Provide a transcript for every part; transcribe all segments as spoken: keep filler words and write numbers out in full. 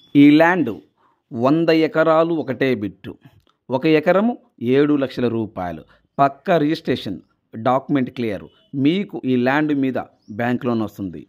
ఈ ల్యాండ్ వంద ఎకరాలు ఒకటే బిట్టు. ఒక ఎకరము ఏడు లక్షల రూపాయలు. పక్కా రిజిస్ట్రేషన్, డాక్యుమెంట్ క్లియర్. మీకు ఈ ల్యాండ్ మీద బ్యాంక్ లోన్ వస్తుంది.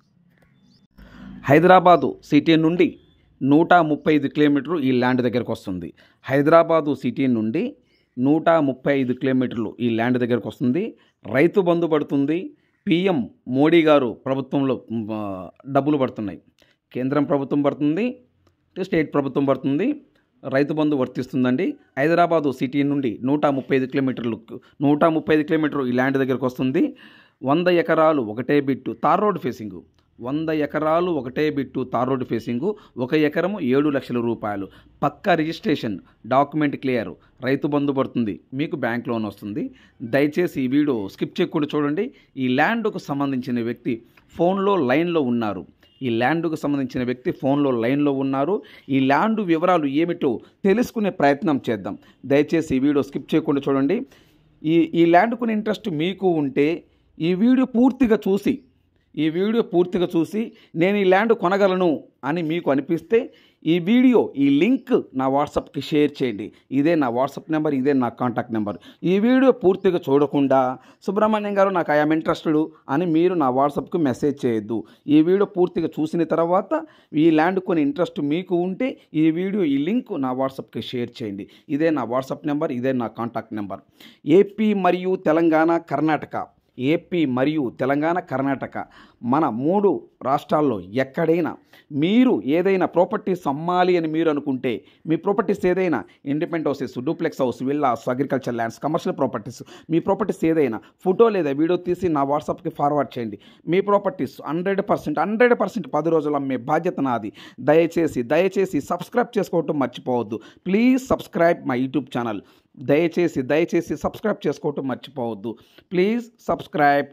హైదరాబాదు సిటీ నుండి నూట ముప్పై ఐదు కిలోమీటర్లు ఈ ల్యాండ్ దగ్గరకు వస్తుంది. హైదరాబాదు సిటీ నుండి నూట ముప్పై ఐదు కిలోమీటర్లు ఈ ల్యాండ్ దగ్గరకు వస్తుంది. రైతు బంధు పడుతుంది. పిఎం మోడీ గారు ప్రభుత్వంలో ఆ, డబ్బులు పడుతున్నాయి. కేంద్రం ప్రభుత్వం పడుతుంది, స్టేట్ ప్రభుత్వం పడుతుంది. రైతు బంధు వర్తిస్తుందండి. హైదరాబాదు సిటీ నుండి నూట ముప్పై ఐదు కిలోమీటర్లు నూట ముప్పై ఐదు కిలోమీటర్లు ఈ ల్యాండ్ దగ్గరకు వస్తుంది. వంద ఎకరాలు ఒకటే బిట్టు, తార్ రోడ్ ఫేసింగు. వంద ఎకరాలు ఒకటే బిట్టు, తార్ రోడ్ ఫేసింగు. ఒక ఎకరము ఏడు లక్షల రూపాయలు. పక్కా registration, document clear. Rythu Bandhu పడుతుంది, మీకు బ్యాంక్ లోన్ వస్తుంది. దయచేసి ఈ వీడియో స్కిప్ చేయకుండా చూడండి. ఈ ల్యాండ్కు సంబంధించిన వ్యక్తి ఫోన్లో లైన్లో ఉన్నారు. ఈ ల్యాండ్కు సంబంధించిన వ్యక్తి ఫోన్లో లైన్లో ఉన్నారు. ఈ ల్యాండ్ వివరాలు ఏమిటో తెలుసుకునే ప్రయత్నం చేద్దాం. దయచేసి ఈ వీడియో స్కిప్ చేయకుండా చూడండి. ఈ ఈ ల్యాండ్ కొనే ఇంట్రెస్ట్ మీకు ఉంటే ఈ వీడియో పూర్తిగా చూసి ఈ వీడియో పూర్తిగా చూసి నేను ఈ ల్యాండ్ కొనగలను అని మీకు అనిపిస్తే ఈ వీడియో ఈ లింక్ నా వాట్సాప్కి షేర్ చేయండి. ఇదే నా వాట్సాప్ నెంబర్, ఇదే నా కాంటాక్ట్ నెంబర్. ఈ వీడియో పూర్తిగా చూడకుండా సుబ్రహ్మణ్యం గారు నాకు ఐఎమ్ ఇంట్రెస్టెడ్ అని మీరు నా వాట్సాప్కి మెసేజ్ చేయొద్దు. ఈ వీడియో పూర్తిగా చూసిన తర్వాత ఈ ల్యాండ్ కొని ఇంట్రెస్ట్ మీకు ఉంటే ఈ వీడియో ఈ లింక్ నా వాట్సాప్కి షేర్ చేయండి. ఇదే నా వాట్సాప్ నెంబర్, ఇదే నా కాంటాక్ట్ నెంబర్. ఏపీ మరియు తెలంగాణ, కర్ణాటక ఏపీ మరియు తెలంగాణ, కర్ణాటక మన మూడు రాష్ట్రాల్లో ఎక్కడైనా మీరు ఏదైనా ప్రాపర్టీస్ అమ్మాలి అని మీరు అనుకుంటే, మీ ప్రాపర్టీస్ ఏదైనా independent houses, duplex house, villas, agriculture lands, commercial properties, మీ ప్రాపర్టీస్ ఏదైనా ఫోటో లేదా వీడియో తీసి నా వాట్సాప్కి ఫార్వర్డ్ చేయండి. మీ properties hundred percent hundred percent పది రోజులు అమ్మే బాధ్యత నాది. దయచేసి దయచేసి సబ్స్క్రైబ్ చేసుకోవటం మర్చిపోవద్దు. Please subscribe my YouTube channel. దయచేసి దయచేసి సబ్స్క్రైబ్ చేసుకోవటం మర్చిపోవద్దు. Please subscribe.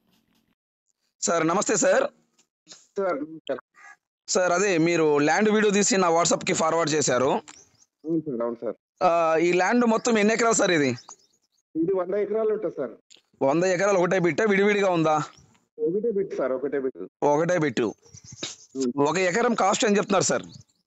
సార్ నమస్తే సార్. సార్ సార్ అదే మీరు ల్యాండ్ వీడియో తీసి నా వాట్సాప్కి ఫార్వర్డ్ చేశారు. అవును సార్ అవును సార్ ఆ, ఈ ల్యాండ్ మొత్తం ఎన్ని ఎకరాలు సార్? ఇది ఇది వంద ఎకరాలు ఉంటుంది సార్. వంద ఎకరాలు ఒకటే బిట్టా, విడివిడిగా ఉందా? ఒకటే బిట్ సార్, ఒకటే బిట్. ఒకటే బిట్టు. ఒక ఎకరం కాస్ట్ అని చెప్తున్నారు సార్.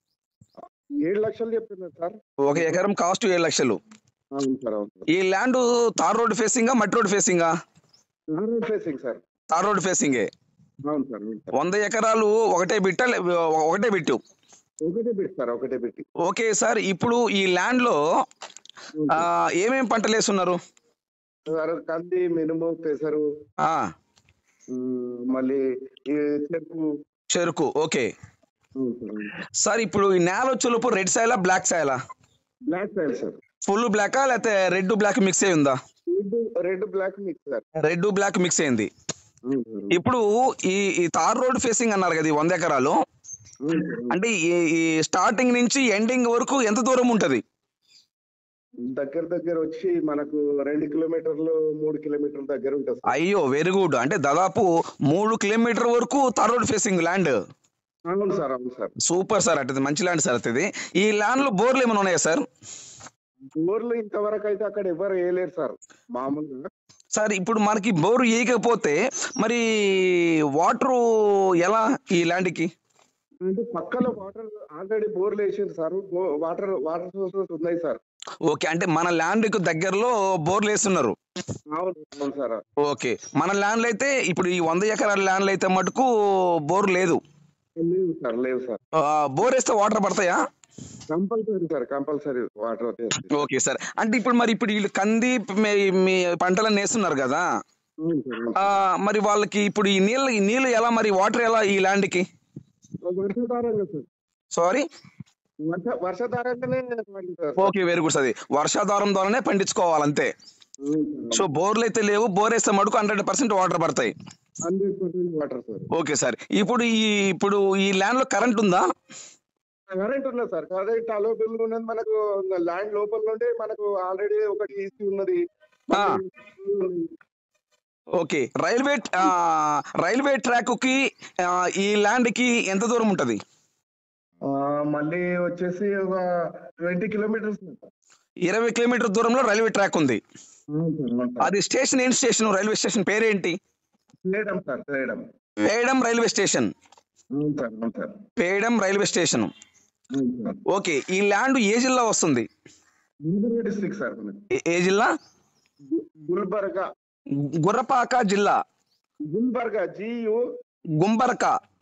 ఏడు లక్షలు చెప్తున్నారు సార్. ఒక ఎకరం కాస్ట్ ఏడు లక్షలు. అవును సార్ అవును సార్. ఈ ల్యాండ్ తార్ రోడ్ ఫేసింగా, మట్టి రోడ్ ఫేసింగా? Normal facing sir. Tar road ఫేసింగే. అవును సార్ అవును సార్. వంద ఎకరాలు ఒకటే బిట్టా, లే- ఒకటే బిట్టు. ఒకటే బిట్ సార్, ఒకటే బిట్. ఓకే సార్, ఇప్పుడు ఈ ల్యాండ్ లో ఆ, ఏమేం పంటలు వేస్తున్నారు? సార్ కంది, మినుము, పెసరు, ఆ, ఉమ్, మళ్ళీ ఈ చెరుకు. చెరుకు. ఓకే అవును సార్, అవును సార్. సార్, ఇప్పుడు ఈ నేల వచ్చేలోపు రెడ్ సాయిలా, బ్లాక్ సాయిలా? Black soil sir. ఫుల్ బ్లాకా లేకపోతే రెడ్ బ్లాక్ మిక్స్ అయి ఉందా? Red red black mix sir. Red black mix అయింది. అవును సార్, అవును. ఇప్పుడు ఈ ఈ తార్ రోడ్ ఫేసింగ్ అన్నారు కదా, ఈ వంద ఎకరాలు అవును సార్, అవును. అంటే ఈ ఈ స్టార్టింగ్ నుంచి ఎండింగ్ వరకు ఎంత దూరం ఉంటది? దగ్గర దగ్గర వచ్చి మనకు రెండు కిలోమీటర్లు మూడు కిలోమీటర్ల దగ్గర ఉంటుంది సార్. అయ్యో వెరీ గుడ్. అంటే దాదాపు మూడు కిలోమీటర్ వరకు తార్ రోడ్ ఫేసింగ్ ల్యాండ్. అవును సార్ అవును సార్. సూపర్ సార్, అంటే మంచి ల్యాండ్ సార్. అది ఈ ల్యాండ్ లో బోర్లు ఏమైనా ఉన్నాయా సార్? బోర్లు ఇంతవరకు అయితే అక్కడ ఎవరు వేయలేరు సార్ మామూలుగా. సార్ ఇప్పుడు మనకి బోరు వేయకపోతే మరి వాటర్ ఎలా ఈ ల్యాండ్ కి? అంటే పక్కలో వాటర్ ఆల్రెడీ బోర్లు వేసారు సార్. వాటర్ వాటర్ సోర్సెస్ ఉన్నాయి సార్. ఓకే, అంటే మన ల్యాండ్ కు దగ్గరలో బోర్లు వేస్తున్నారు. అవును అవును సార్. ఓకే, మన ల్యాండ్లు అయితే ఇప్పుడు ఈ వంద ఎకరాల ల్యాండ్లు అయితే మటుకు బోర్ లేదు. లేవు సార్, లేవు సార్. ఆ, బోర్ వేస్తే వాటర్ పడతాయా? కంపల్సరీ సార్, కంపల్సరీ వాటర్ వచ్చేసి. ఓకే సార్, అంటే ఇప్పుడు మరి ఇప్పుడు వీళ్ళు కంది మీ- మీ పంటలను వేస్తున్నారు కదా, అవును సార్, అవును ఆ, సార్. మరి వాళ్ళకి ఇప్పుడు ఈ నీళ్ళు ఈ నీళ్ళు ఎలా, మరి వాటర్ ఎలా ఈ ల్యాండ్ కి? వర్షాధారంగా సార్. సారీ, వర్ష వర్షాధారంగానే పండుతారు సార్. Okay very good. అది వర్షాధారం ద్వారానే పండించుకోవాలంతే. అవును సో సార్. బోర్లు అయితే లేవు, బోర్ వేస్తే మటుకు హండ్రెడ్ పర్సెంట్ వాటర్ పడతాయి. Hundred percent water sir. Okay sir, ఇప్పుడు ఈ ఇప్పుడు ఈ ల్యాండ్ లో కరెంట్ ఉందా? కరెంట్ ఉన్నది సార్. కరెంట్ అలోబుల్ ఉన్నది మనకు. ల్యాండ్ లోపల నుండి మనకు ఆల్రెడీ ఒకటి ఈసీ ఉన్నది. ఆ. ఓకే, రైల్వే ఆ, రైల్వే ట్రాక్ కి ఆ, ఈ ల్యాండ్ కి ఎంత దూరం ఉంటది? ఆ, మళ్ళీ వచ్చేసి ఒక ట్వంటీ కిలోమీటర్స్. ఇరవై కిలోమీటర్ దూరంలో రైల్వే ట్రాక్ ఉంది. అది స్టేషన్ ఏంటి? స్టేషన్ రైల్వే స్టేషన్ పేరేంటి? చేయడం సార్, చేయడం. Pedam railway station. అవును సార్, అవును sir. Pedam railway station. Okay, ఈ ల్యాండ్ ఏ జిల్లా వస్తుంది? డిస్ట్రిక్ట్ సార్ మనకి. ఏ- ఏ జిల్లా? గుల్బర్గా. గుర్రపాక జిల్లా. గుల్బర్గా జియు గుంబర్క.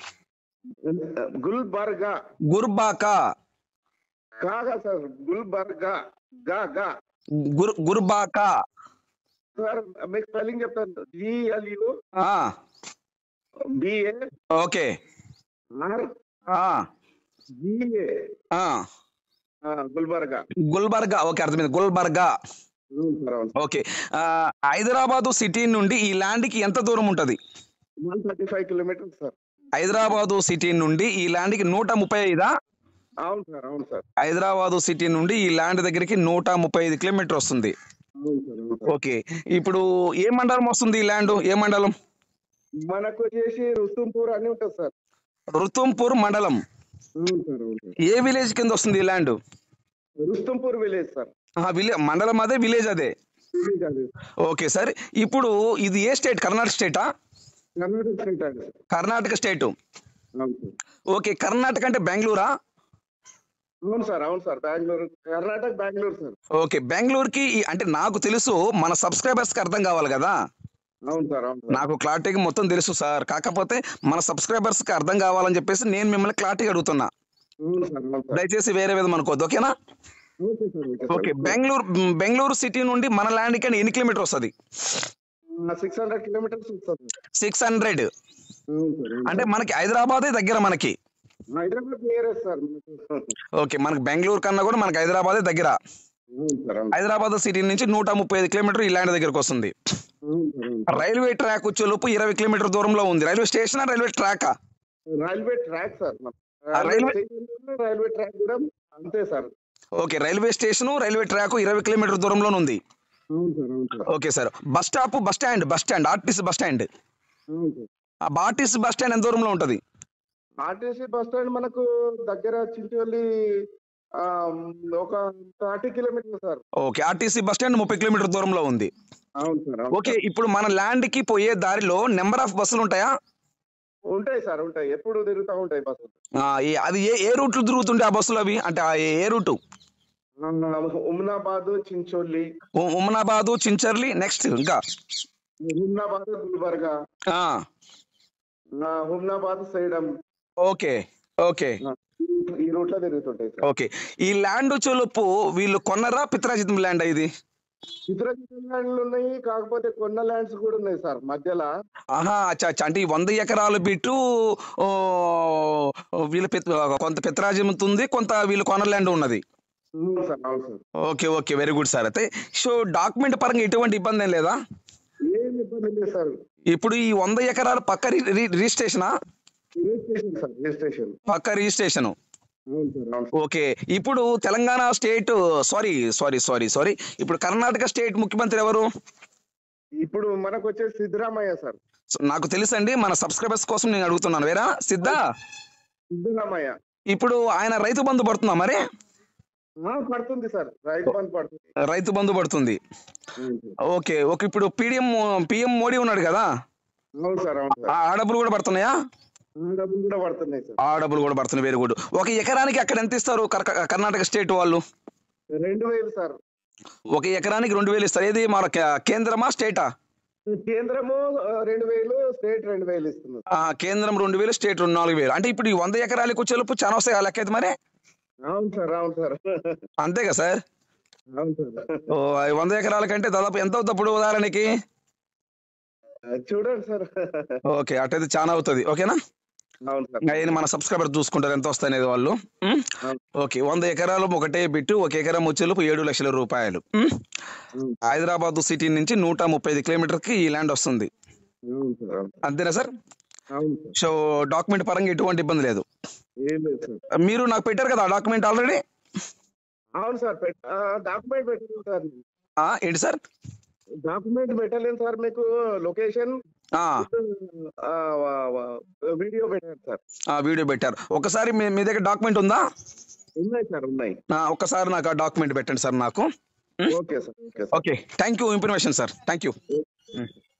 గుల్బర్గా. గుర్బాక. కాగా సార్ గుల్బర్గా. గా గా గుర్ గుర్బాక. సార్ మీకు స్పెల్లింగ్ చెప్తాను. జిఎల్యు ఆ, బిఏ ఓకే. ఆర్ ఆ, జిఏ ఆ, గుల్బర్గా. గుల్బర్గా. ఓకే, అర్థమైంది. గుల్బర్గా. అవును సార్, అవును. ఓకే. ఆ, హైదరాబాదు సిటీ నుండి ఈ ల్యాండ్కి ఎంత దూరం ఉంటుంది? One thirty five kilometres sir. Hyderabad city నుండి ఈ ల్యాండ్కి నూట ముప్పై ఐదా? అవును సార్, అవును సార్. హైదరాబాదు సిటీ నుండి ఈ ల్యాండ్ దగ్గరికి నూట ముప్పై ఐదు కిలోమీటర్ వస్తుంది. అవును సార్, అవును సార్. ఓకే, ఇప్పుడు ఏ మండలం వస్తుంది ఈ ల్యాండ్? ఏ మండలం? మనకు వచ్చేసి రుస్తుంపూర్ అని ఉంటుంది సార్. రుతుంపూర్ మండలం. అవును సార్, అవును సార్. ఏ విలేజ్ కింద వస్తుంది ఈ land? Rustumpur village sir. Village మండలం అదే, విలేజ్ అదే. విలేజ్ అది. ఓకే సార్, ఇప్పుడు ఇది ఏ స్టేట్? కర్ణాటక స్టేటా? కర్ణాటక స్టేట్ అది. కర్ణాటక స్టేటు. అవును సార్. ఓకే, కర్ణాటక అంటే బెంగళూరా? అవును సార్, అవును sir. Bengaluru, Karnataka Bengaluru sir. Okay, బెంగళూరుకి ఈ- అంటే నాకు తెలుసు, మన సబ్స్క్రైబర్స్కి అర్థం కావాలి కదా. అవును సార్, అవును సార్. నాకు క్లారిటీగా మొత్తం తెలుసు సార్, కాకపోతే మన సబ్స్క్రైబర్స్కి అర్థం కావాలని చెప్పేసి నేను మిమ్మల్ని క్లారిటీగా అడుగుతున్నా. అవును సార్, అవును సార్. దయచేసి వేరే విధం అనుకోవద్దు, ఓకేనా? Okay sir, okay okay, sir. Bengaluru Bengaluru city నుండి మన ల్యాండ్కి అని ఎన్ని కిలోమీటర్ వస్తుంది? సిక్స్ హండ్రెడ్ కిలోమీటర్స్ వస్తుంది. Six hundred. అవును సార్, అవును అంటే సార్. మనకి హైదరాబాదే దగ్గర మనకి. హైదరాబాద్ నియరెస్ట్ సార్ మనకు. ఓకే, మనకి బెంగళూరు కన్నా కూడా మనకి హైదరాబాదే దగ్గర. అవును సార్, అవును. హైదరాబాద్ సిటీ నుంచి నూట ముప్పై ఐదు కిలోమీటర్ ఈ ల్యాండ్ దగ్గరకు వస్తుంది. అవును సార్, అవును. రైల్వే ట్రాక్ వచ్చేలోపు ఇరవై కిలోమీటర్ దూరంలో ఉంది. Railway station, railway track. Railway track sir మన. ఆ railway- railway station, railway track కూడా అంతే sir. Okay, railway station, railway track ఇరవై కిలోమీటర్ దూరంలోనే ఉంది. అవును సార్, అవును sir. Okay sir, bus stop, bus stand, bus stand, RTC bus stand. అవును సార్. ఆ ఆర్టీసీ బస్ స్టాండ్ ఎంత దూరంలో ఉంటుంది? ఆర్టీసీ బస్ స్టాండ్ మనకు దగ్గర చింతవల్లి ఆ, ఒక thirty kilometre sir. Okay, RTC bus stand ముప్పై కిలోమీటర్ దూరంలో ఉంది. అవును సార్, అవును ఓకే, సార్. ఇప్పుడు మన ల్యాండ్ కి పోయే దారిలో నెంబర్ ఆఫ్ బస్సులు ఉంటాయా? ఉంటాయి సార్, ఉంటాయి. ఎప్పుడు తిరుగుతూ ఉంటాయి బస్సులు. ఆ, ఏ- అది ఏ ఏ రూట్లు తిరుగుతుంటాయి ఆ బస్సులు అవి? అంటే ఆ ఏ- ఏ రూటు? ఆ, ఉమ్నాబాద్, చించోలి, ఉ- ఉమనాబాదు, చించర్లి, నెక్స్ట్ ఇంకా హుమ్నాబాద్, గుల్బర్గా, ఆ, ఆ, హుమ్నాబాద్, సైడం. ఓకే ఓకే ఆ, ఈ రూట్ లో తిరుగుతుంటాయి సార్. ఓకే. ఈ ల్యాండ్ వచ్చేలోపు వీళ్ళు కొన్నరా పిత్రాజితం ల్యాండ్ ఇది? ఇతర ల్యాండ్లు ఉన్నాయి, కాకపోతే కొన్న ల్యాండ్స్ కూడా ఉన్నాయి సార్ మధ్యలో. ఆహా, అచ్చా అచ్చా, అంటే ఈ వంద ఎకరాలు బిట్టు ఓ, వీళ్ళ పిత్ కొంత పిత్రాజితం ఉంది, కొంత వీళ్ళు కొన్న ల్యాండ్ ఉన్నది. అవును సార్, అవును sir. Okay okay, very good sir. అయితే సో డాక్యుమెంట్ పరంగా ఎటువంటి ఇబ్బంది ఏం లేదా? ఏం ఇబ్బంది లేదు సార్. ఇప్పుడు ఈ వంద ఎకరాలు పక్క రి- రి- రిజిస్ట్రేషనా? Registration sir, registration. పక్క రిజిస్ట్రేషన్. అవును సార్, అవును సార్. ఓకే, ఇప్పుడు Telangana state, sorry sorry sorry sorry ఇప్పుడు కర్ణాటక స్టేట్ ముఖ్యమంత్రి ఎవరు? ఇప్పుడు మనకు వచ్చే సిద్ధరామయ్య సార్. సో, నాకు తెలుసండి, మన సబ్స్క్రైబర్స్ కోసం నేను అడుగుతున్నాను. వేరా సిద్ధా? సిద్ధరామయ్య. ఇప్పుడు ఆయన రైతు బంధు పడుతుందా మరి? ఆ, పడుతుంది సార్, రైతు బంధు పడుతుంది. రైతు బంధు పడుతుంది. అవును సార్, ఓకే ఓకే, ఇప్పుడు పిడిఎం పిఎం మోడీ ఉన్నాడు కదా, అవును సార్, అవును సార్. ఆ ఆ డబ్బులు కూడా పడుతున్నాయా? ఆ డబ్బులు కూడా పడుతున్నాయి సార్. ఆ డబ్బులు కూడా పడుతున్నాయి. Very good. ఒక ఎకరానికి అక్కడ ఎంత ఇస్తారు కర్క- కర్ణాటక స్టేట్ వాళ్ళు? రెండు వేలు సార్. ఒక ఎకరానికి రెండు వేలు ఇస్తారు. ఏది మన కే- కేంద్రమా స్టేటా? కేంద్రము ఆ, రెండు వేలు, స్టేట్ రెండు వేలు ఇస్తున్నారు. ఆ, కేంద్రం రెండు వేలు, స్టేట్ రెండు నాలుగు వేలు. అంటే ఇప్పుడు ఈ వంద ఎకరాలకు వచ్చేలోపు చాలా వస్తాయి ఆ లెక్క అయితే మరి. అవును సార్, అవును సార్. అంతే కదా సార్? అవును సార్. ఓ, ఈ వంద ఎకరాల కంటే దాదాపు ఎంత అవుతుంది అప్పుడు ఉదాహరణకి? చూడండి సార్. ఓకే, అటైతే చాలా అవుతుంది. ఓకేనా? అవును సార్. ఆయన మన సబ్స్క్రైబర్ చూసుకుంటారు ఎంత వస్తాయి అనేది వాళ్ళు. ఉం? అవును. ఓకే, వంద ఎకరాలు ఒకటే బిట్టు, ఒక ఎకరం వచ్చేలోపు ఏడు లక్షల రూపాయలు. ఉం? అవును. హైదరాబాద్ సిటీ నుంచి నూట ముప్పై ఐదు కిలోమీటర్కి ఈ ల్యాండ్ వస్తుంది. అవును సార్, అవును. అంతేనా సార్? అవును సార్. సో డాక్యుమెంట్ పరంగా ఎటువంటి ఇబ్బంది లేదు. ఏం లేదు సార్. మీరు నాకు పెట్టారు కదా ఆ డాక్యుమెంట్ ఆల్రెడీ? అవును సార్, పెట్- ఆ, డాక్యుమెంట్ పెట్టలేదు సార్. ఏంటి సార్? డాక్యుమెంట్ పెట్టలేదు సార్. మీకు లొకేషన్, ఆ, ఆ, వా- వా- వీడియో పెట్టారు సార్. ఆ, వీడియో పెట్టారు. ఒకసారి మీ మీ దగ్గర డాక్యుమెంట్ ఉందా? ఉన్నాయి సార్, ఉన్నాయి. ఆ, ఒక్కసారి నాకు ఆ డాక్యుమెంట్ పెట్టండి సార్ నాకు. Okay sir, okay sir. Okay, thank you information sir, thank you.